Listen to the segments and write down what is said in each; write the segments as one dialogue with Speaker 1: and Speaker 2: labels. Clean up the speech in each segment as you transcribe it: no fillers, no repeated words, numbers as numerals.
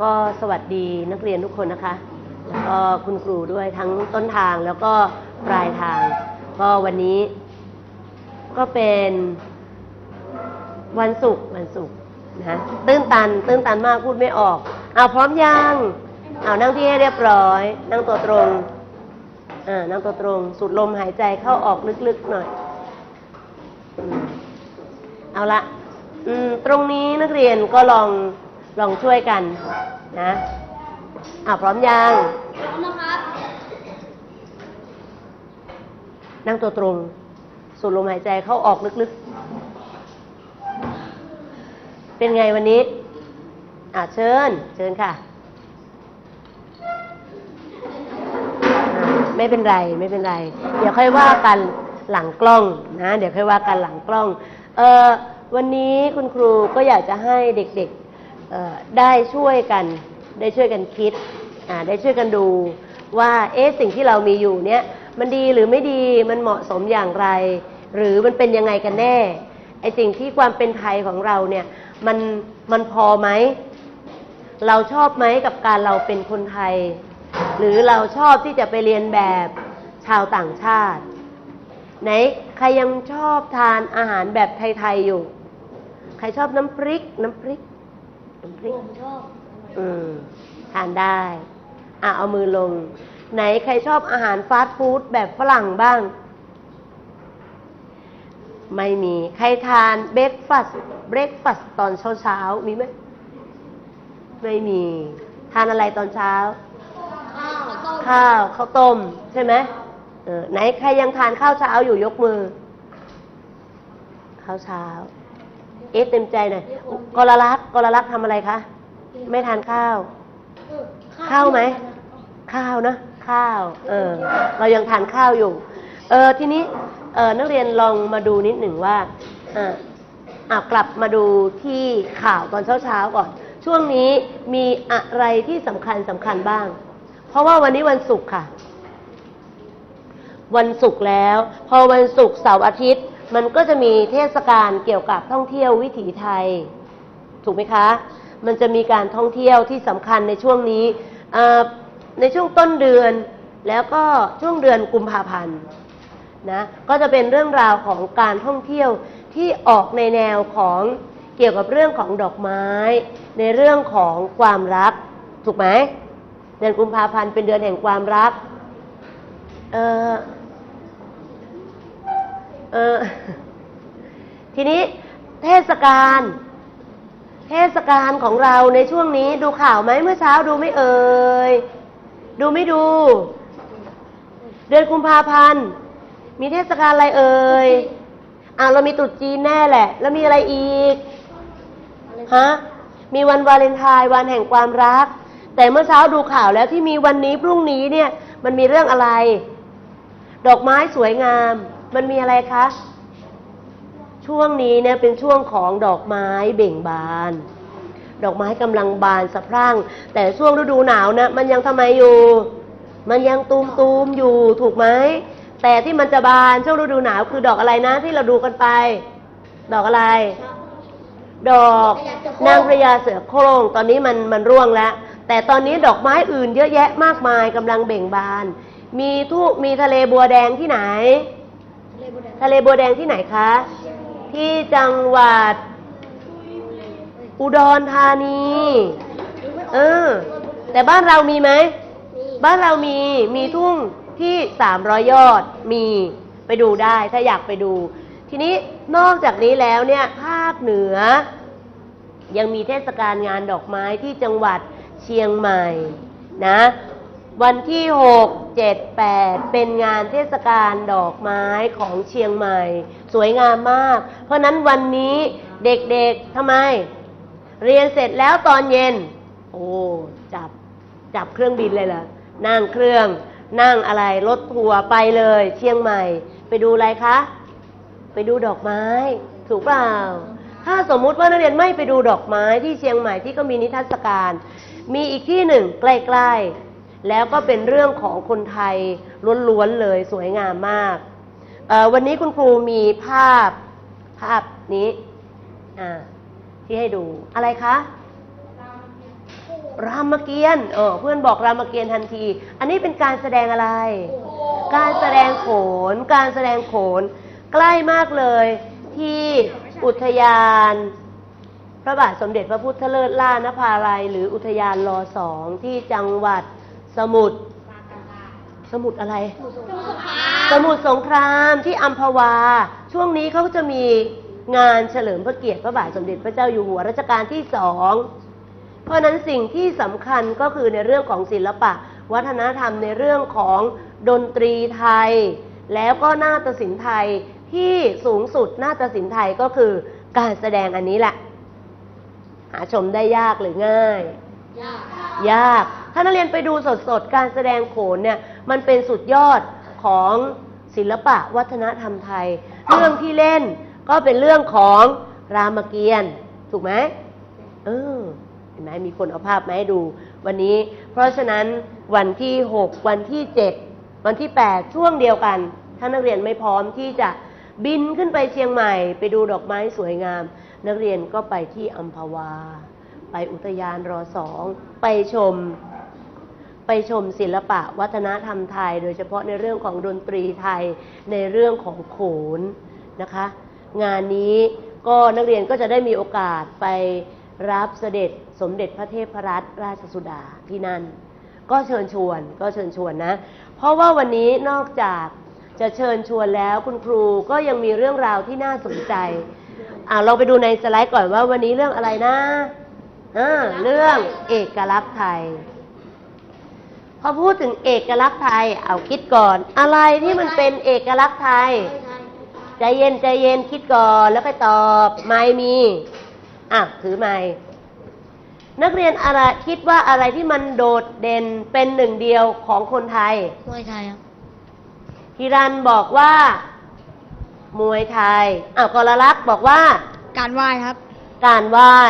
Speaker 1: ก็สวัสดีนักเรียนทุกคนนะคะแล้วก็คุณครูด้วยทั้งต้นทางแล้วก็ปลายทางก็วันนี้ก็เป็นวันศุกร์นะตื้นตันมากพูดไม่ออกเอาพร้อมยังเอานั่งที่ให้เรียบร้อยนั่งตัวตรงนั่งตัวตรงสูดลมหายใจเข้าออกลึกๆหน่อยเอาละตรงนี้นักเรียนก็ลองช่วยกันนะพร้อมยังพร้อมนะครับนั่งตัวตรงสูดลมหายใจเข้าออกลึกๆเป็นไงวันนี้เชิญค่ะไม่เป็นไรเดี๋ยวค่อยว่ากันหลังกล้องนะเดี๋ยวค่อยว่ากันหลังกล้องวันนี้คุณครูก็อยากจะให้เด็กๆได้ช่วยกันคิดได้ช่วยกันดูว่าสิ่งที่เรามีอยู่เนี่ยมันดีหรือไม่ดีมันเหมาะสมอย่างไรหรือมันเป็นยังไงกันแน่ไอ้สิ่งที่ความเป็นไทยของเราเนี่ยมันพอไหมเราชอบไหมกับการเราเป็นคนไทยหรือเราชอบที่จะไปเรียนแบบชาวต่างชาติไหนใครยังชอบทานอาหารแบบไทยๆอยู่ใครชอบน้ำพริกผมชอบทานได้เอามือลงไหนใครชอบอาหารฟาสต์ฟู้ดแบบฝรั่งบ้างไม่มีใครทานเบรคฟาสต์ตอนเช้ามีไหมไม่มีทานอะไรตอนเช้าข้าวต้มใช่ไหมไหนใครยังทานข้าวเช้าอยู่ยกมือข้าวเช้าเต็มใจหน่อยกรลักษณ์ทำอะไรคะไม่ทานข้าวไหมข้าวนะข้าวเรายังทานข้าวอยู่ทีนี้นักเรียนลองมาดูนิดหนึ่งว่ากลับมาดูที่ข่าวตอนเช้าก่อนช่วงนี้มีอะไรที่สำคัญบ้างเพราะว่าวันนี้วันศุกร์ค่ะวันศุกร์แล้วพอวันศุกร์เสาร์อาทิตย์มันก็จะมีเทศกาลเกี่ยวกับท่องเที่ยววิถีไทยถูกไหมคะมันจะมีการท่องเที่ยวที่สำคัญในช่วงนี้ในช่วงต้นเดือนแล้วก็ช่วงเดือนกุมภาพันธ์นะก็จะเป็นเรื่องราวของการท่องเที่ยวที่ออกในแนวของเกี่ยวกับเรื่องของดอกไม้ในเรื่องของความรักถูกไหมเดือนกุมภาพันธ์เป็นเดือนแห่งความรักทีนี้เทศกาลของเราในช่วงนี้ดูข่าวไหมเมื่อเช้าดูไม่เอ่ยดูไม่ดูเดือนกุมภาพันธ์มีเทศกาลอะไรเอ่ยเรามีตรุษจีนแน่แหละแล้วมีอะไรอีกมีวันวาเลนไทน์วันแห่งความรักแต่เมื่อเช้าดูข่าวแล้วที่มีวันนี้พรุ่งนี้เนี่ยมันมีเรื่องอะไรดอกไม้สวยงามมันมีอะไรคะช่วงนี้เนี่ยเป็นช่วงของดอกไม้เบ่งบานดอกไม้กำลังบานสะพรั่งแต่ช่วงฤดูหนาวนะมันยังทำไมอยู่มันยังตูมอยู่ถูกไหมแต่ที่มันจะบานช่วงฤดูหนาวคือดอกอะไรนะที่เราดูกันไปดอกอะไรดอกนางพญาเสือโคร่งตอนนี้มันร่วงแล้วแต่ตอนนี้ดอกไม้อื่นเยอะแยะมากมายกำลังเบ่งบานมีทะเลบัวแดงที่ไหนทะเลบัวแดงที่ไหนคะที่จังหวัดอุดรธานีแต่บ้านเรามีไหมบ้านเรามีทุ่งที่300 ยอดมีไปดูได้ถ้าอยากไปดูทีนี้นอกจากนี้แล้วเนี่ยภาคเหนือยังมีเทศกาลงานดอกไม้ที่จังหวัดเชียงใหม่นะวันที่6 7 8เป็นงานเทศกาลดอกไม้ของเชียงใหม่สวยงามมากเพราะนั้นวันนี้เด็กๆทำไมเรียนเสร็จแล้วตอนเย็นจับเครื่องบินเลยเหรอนั่งเครื่องนั่งอะไรรถทัวร์ไปเลยเชียงใหม่ไปดูอะไรคะไปดูดอกไม้ถูกเปล่าถ้าสมมุติว่านักเรียนไม่ไปดูดอกไม้ที่เชียงใหม่ที่ก็มีนิทรรศการมีอีกที่หนึ่งใกล้ๆแล้วก็เป็นเรื่องของคนไทยล้วนๆเลยสวยงามมากวันนี้คุณครูมีภาพนี้ที่ให้ดูอะไรคะรามเกียรติ์เพื่อนบอกรามเกียรติ์ทันทีอันนี้เป็นการแสดงอะไรการแสดงโขนการแสดงโขนใกล้มากเลยที่อุทยานพระบาทสมเด็จพระพุทธเลิศล่านภาลัยหรืออุทยานร.2 ที่จังหวัดสมุทรอะไรสมุทรสงครามที่อัมพวาช่วงนี้เขาจะมีงานเฉลิมพระเกียรติพระบาทสมเด็จพระเจ้าอยู่หัวรัชกาลที่2เพราะนั้นสิ่งที่สำคัญก็คือในเรื่องของศิลปะวัฒนธรรมในเรื่องของดนตรีไทยแล้วก็นาฏศิลป์ไทยที่สูงสุดนาฏศิลป์ไทยก็คือการแสดงอันนี้แหละหาชมได้ยากหรือง่ายยากถ้านักเรียนไปดูสดๆการแสดงโขนเนี่ยมันเป็นสุดยอดของศิลปะวัฒนธรรมไทยเรื่องที่เล่นก็เป็นเรื่องของรามเกียรติ์ถูกไหมเห็นไหมมีคนเอาภาพมาให้ดูวันนี้เพราะฉะนั้นวันที่6วันที่7วันที่8ช่วงเดียวกันถ้านักเรียนไม่พร้อมที่จะบินขึ้นไปเชียงใหม่ไปดูดอกไม้สวยงามนักเรียนก็ไปที่อัมพวาไปอุทยานร.2ไปชมศิลปะวัฒนธรรมไทยโดยเฉพาะในเรื่องของดนตรีไทยในเรื่องของโขนนะคะงานนี้ก็นักเรียนก็จะได้มีโอกาสไปรับเสด็จสมเด็จพระเทพรัตนราชสุดาที่นั่นก็เชิญชวนนะเพราะว่าวันนี้นอกจากจะเชิญชวนแล้วคุณครูก็ยังมีเรื่องราวที่น่าสนใจเราไปดูในสไลด์ก่อนว่าวันนี้เรื่องอะไรนะเรื่องเอกลักษณ์ไทยพอพูดถึงเอกลักษณ์ไทยเอาคิดก่อนอะไรที่มันเป็นเอกลักษณ์ไทยใจเย็นคิดก่อนแล้วไปตอบไม่มีถือไม้นักเรียนอะไรคิดว่าอะไรที่มันโดดเด่นเป็นหนึ่งเดียวของคนไทยมวยไทยครับฮิรันบอกว่ามวยไทยกรลักษณ์บอกว่า
Speaker 2: การไหว้ครับ
Speaker 1: การไหว้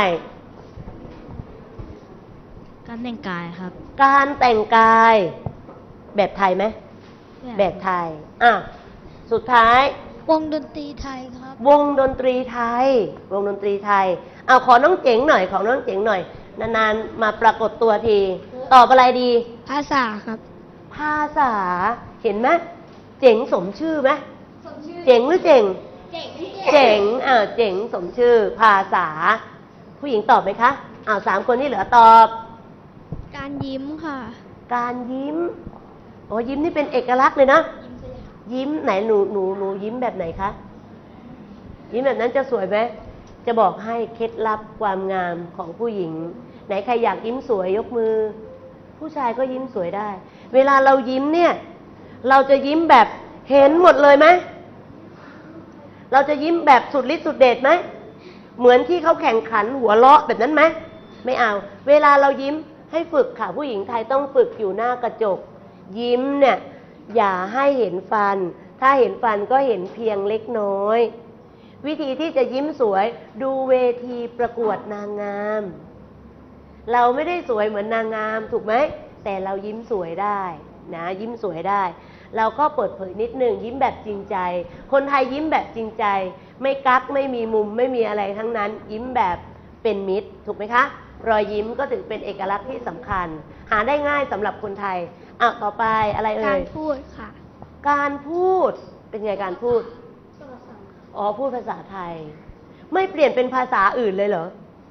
Speaker 2: การแต่งกายครับ
Speaker 1: การแต่งกายแบบไทยไหมแบบไทยสุดท้ายว
Speaker 2: งดนตรีไทยครับ
Speaker 1: วงดนตรีไทยขอน้องเจ๋งหน่อยนานๆมาปรากฏตัวทีตอบอะไรดี
Speaker 2: ภาษาครับ
Speaker 1: ภาษาเห็นไหมเจ๋งสมชื่อไหมเจ๋งหรือเจ๋งเจ๋งเจ๋งสมชื่อภาษาผู้หญิงตอบไหมคะ3คนที่เหลือตอบ
Speaker 2: การยิ้มค่ะ
Speaker 1: การยิ้มยิ้มนี่เป็นเอกลักษณ์เลยนะยิ้มไหนหนูยิ้มแบบไหนคะยิ้มแบบนั้นจะสวยไหมจะบอกให้เคล็ดลับความงามของผู้หญิงไหนใครอยากยิ้มสวยยกมือผู้ชายก็ยิ้มสวยได้เวลาเรายิ้มเนี่ยเราจะยิ้มแบบเห็นหมดเลยไหมเราจะยิ้มแบบสุดฤทธิ์สุดเดชไหมเหมือนที่เขาแข่งขันหัวเราะแบบนั้นไหมไม่เอาเวลาเรายิ้มให้ฝึกค่ะผู้หญิงไทยต้องฝึกอยู่หน้ากระจกยิ้มเนี่ยอย่าให้เห็นฟันถ้าเห็นฟันก็เห็นเพียงเล็กน้อยวิธีที่จะยิ้มสวยดูเวทีประกวดนางงามเราไม่ได้สวยเหมือนนางงามถูกไหมแต่เรายิ้มสวยได้นะยิ้มสวยได้เราก็เปิดเผยนิดนึงยิ้มแบบจริงใจคนไทยยิ้มแบบจริงใจไม่กักไม่มีมุมไม่มีอะไรทั้งนั้นยิ้มแบบเป็นมิตรถูกไหมคะรอยยิ้มก็ถือเป็นเอกลักษณ์ที่สำคัญหาได้ง่ายสำหรับคนไทยต่อไปอะไร
Speaker 2: การพูดค่ะ
Speaker 1: การพูดเป็นไงการพูดพูดภาษาไทยไม่เปลี่ยนเป็นภาษาอื่นเลยเหรอ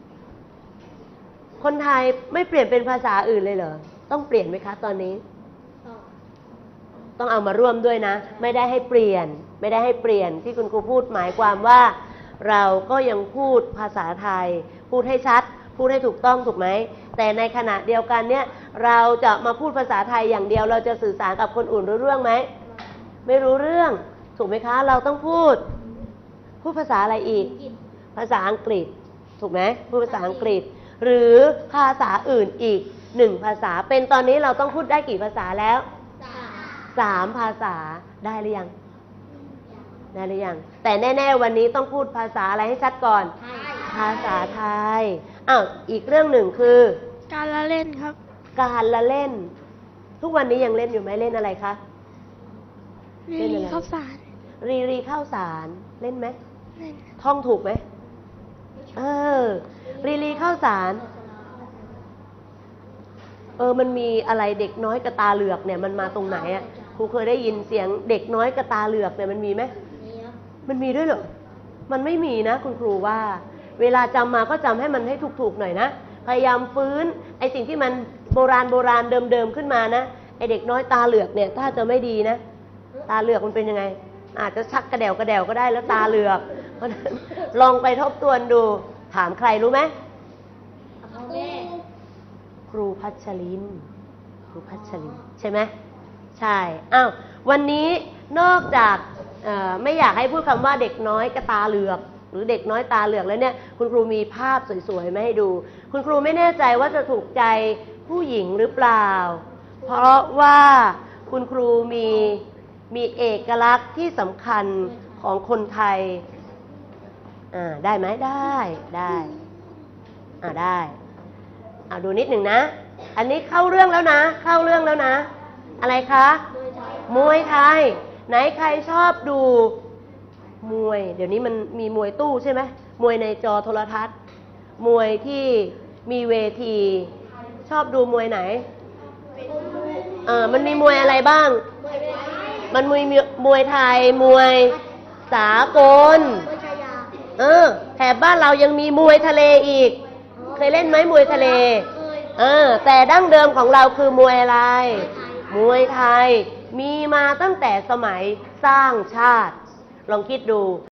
Speaker 1: คนไทยไม่เปลี่ยนเป็นภาษาอื่นเลยเหรอต้องเปลี่ยนไหมคะตอนนี้ต้องเอามาร่วมด้วยนะไม่ได้ให้เปลี่ยนที่คุณครูพูดหมายความว่าเราก็ยังพูดภาษาไทยพูดให้ชัดพูดให้ถูกต้องถูกไหมแต่ในขณะเดียวกันเนี่ยเราจะมาพูดภาษาไทยอย่างเดียวเราจะสื่อสารกับคนอื่นรู้เรื่องไหมไม่รู้เรื่องถูกไหมคะเราต้องพูดภาษาอะไรอีกภาษาอังกฤษถูกไหมพูดภาษาอังกฤษหรือภาษาอื่นอีก1ภาษาเป็นตอนนี้เราต้องพูดได้กี่ภาษาแล้ว3ภาษาได้หรือยังแต่แน่ๆวันนี้ต้องพูดภาษาอะไรให้ชัดก่อนภาษาไทยอีกเรื่องหนึ่งคือ
Speaker 2: การละเล่นครับ
Speaker 1: การละเล่นทุกวันนี้ยังเล่นอยู่ไหมเล่นอะไรคะ
Speaker 2: รีข้าวสาร
Speaker 1: รีข้าวสารเล่นไหมท่องถูกไหมรีข้าวสารมันมีอะไรเด็กน้อยกระตาเหลือกเนี่ยมันมาตรงไหนอ่ะครูเคยได้ยินเสียงเด็กน้อยกระตาเหลือกเนี่ยมันมีไหมมันมีด้วยเหรอมันไม่มีนะคุณครูว่าเวลาจำมาก็จำให้มันให้ถูกๆหน่อยนะพยายามฟื้นไอสิ่งที่มันโบราณเดิมๆขึ้นมานะไอเด็กน้อยตาเหลือกเนี่ยถ้าจะไม่ดีนะตาเหลือกมันเป็นยังไงอาจจะชักกระเดวก็ได้แล้วตาเหลือกเพราะฉะนั้นลองไปทบทวนดูถามใครรู้ไหมครูพัชรินใช่ไหมใช่อ้าววันนี้นอกจากไม่อยากให้พูดคำว่าเด็กน้อยกระตาเหลือกหรือเด็กน้อยตาเหลือกแล้วเนี่ยคุณครูมีภาพสวยๆมาให้ดูคุณครูไม่แน่ใจว่าจะถูกใจผู้หญิงหรือเปล่าเพราะว่าคุณครูมีเอกลักษณ์ที่สำคัญของคนไทยได้ไหมได้ได้ดูนิดหนึ่งนะอันนี้เข้าเรื่องแล้วนะอะไรคะมวยไทยไหนใครชอบดูมวยเดี๋ยวนี้มันมีมวยตู้ใช่ไหมมวยในจอโทรทัศน์มวยที่มีเวทีชอบดูมวยไหนมันมีมวยอะไรบ้างมันมีมวยไทยมวยสากลแถบบ้านเรายังมีมวยทะเลอีกเคยเล่นไหมมวยทะเลแต่ดั้งเดิมของเราคือมวยอะไรมวยไทยมีมาตั้งแต่สมัยสร้างชาติลองคิดดู